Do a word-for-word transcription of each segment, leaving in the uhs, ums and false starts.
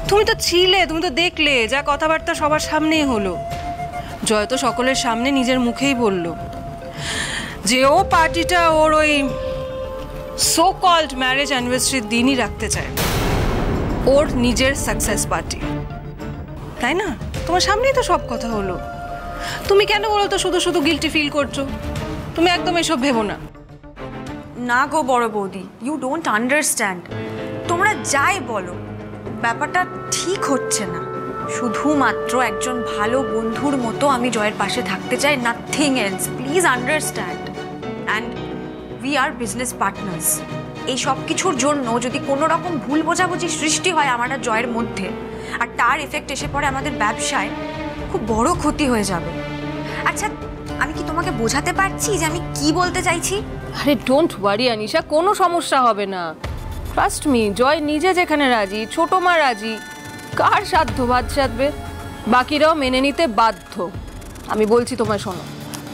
তুমি তো ছিলে, তুমি তো দেখলে যা কথাবার্তা সবার সামনেই হলো। জয় তো সকলের সামনে নিজের মুখেই বলল যে ও পার্টিটা ওর ওই সো কল্ড ম্যারেজ অ্যানিভার্সারির দিনই রাখতে চায়, ওর নিজের সাকসেস পার্টি, তাই না? তোমার সামনেই তো সব কথা হলো। তুমি কেন বলো তো শুধু শুধু গিল্টি ফিল করছো? তুমি একদম এসব ভেবো না। না গো বড় বৌদি, ইউ ডোন্ট আন্ডারস্ট্যান্ড। তোমরা যাই বলো, ব্যাপারটা ঠিক হচ্ছে না। শুধুমাত্র একজন ভালো বন্ধুর মতো আমি জয়ের পাশে থাকতে চাই, nothing else. Please understand. And we are business partners. এই সব কিছুর জন্য যদি কোনো রকম ভুল বোঝাবুঝি সৃষ্টি হয় আমার আর জয়ের মধ্যে, আর তার এফেক্ট এসে পড়ে আমাদের ব্যবসায়, খুব বড় ক্ষতি হয়ে যাবে। আচ্ছা, আমি কি তোমাকে বোঝাতে পারছি যে আমি কি বলতে চাইছি? আরে ডোন্ট ওয়ারি আনিশা, কোনো সমস্যা হবে না। ট্রাস্ট মি, জয় নিজে যেখানে রাজি, ছোট মা রাজি, কার সাধ্য বাদ সাধবে? বাকিরাও মেনে নিতে বাধ্য। আমি বলছি তোমায়, শোনো।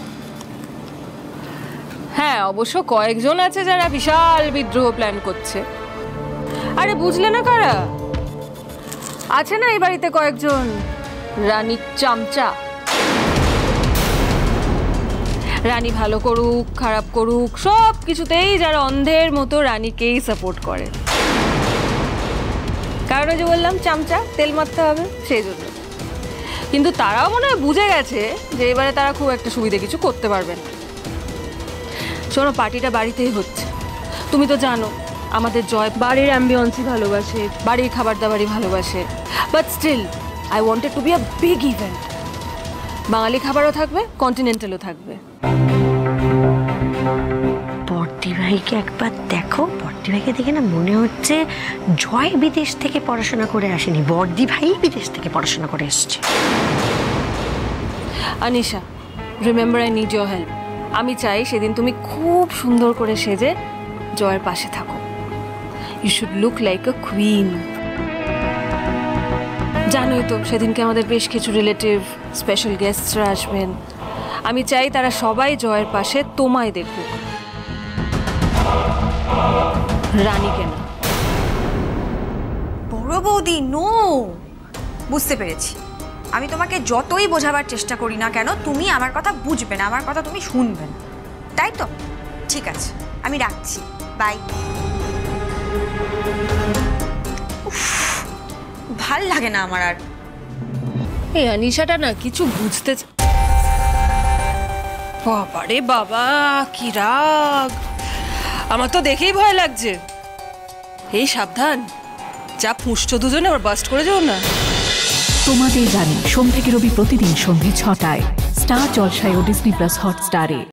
হ্যাঁ, অবশ্য কয়েকজন আছে যারা বিশাল বিদ্রোহ প্ল্যান করছে। আরে বুঝলে না কারা আছে? না এই বাড়িতে কয়েকজন রানীর চামচা। রানী ভালো করুক খারাপ করুক, সব কিছুতেই যারা অন্ধের মতো রানীকেই সাপোর্ট করে। কারণ যে বললাম চামচা, তেল মারতে হবে, সেই জন্য। কিন্তু তারাও মনে হয় বুঝে গেছে যে এবারে তারা খুব একটা সুবিধে কিছু করতে পারবে না। শোনো, পার্টিটা বাড়িতেই হচ্ছে। তুমি তো জানো আমাদের জয় বাড়ির অ্যাম্বিয়েন্সই ভালোবাসে, বাড়ির খাবার দাবারই ভালোবাসে। But still I wanted to be a big event. Bangali খাবারও থাকবে, কন্টিনেন্টালও থাকবে। বর্দি ভাইকে একবার দেখো। বর্দি ভাইকে দেখে না মনে হচ্ছে জয় বিদেশ থেকে পড়াশোনা করে আসেনি, বর্দি ভাই বিদেশ থেকে পড়াশোনা করে এসছে। Anisha, remember I need your help. আমি চাই সেদিন তুমি খুব সুন্দর করে সেজে জয়ের পাশে থাকো। You should look like a queen. জানোই তো সেদিনকে আমাদের বেশ কিছু রিলেটিভ, স্পেশাল গেস্টরা আসবেন। আমি চাই তারা সবাই জয়ের পাশে তোমায় দেখুক, রানীকে না। বড় বৌদি, নো। বুঝতে পেরেছি। আমি তোমাকে যতই বোঝাবার চেষ্টা করি না কেন, তুমি আমার কথা বুঝবে না, আমার কথা তুমি শুনবে না, তাই তো? ঠিক আছে, আমি রাখছি, বাই। ভাল লাগে না আমার আর। এই আনিশাটা না কিছু বুঝতে, বাবারে বাবা কি রাগ! আমার তো দেখেই ভয় লাগছে। এই সাবধান, যা ফুঁসছো দুজনে আবার বাস্ট করে যাও না। তোমাদের রানী সোম থেকে রবি প্রতিদিন সন্ধ্যে ছটায় স্টার জলসায় ও ডিজনি প্লাস হটস্টারে।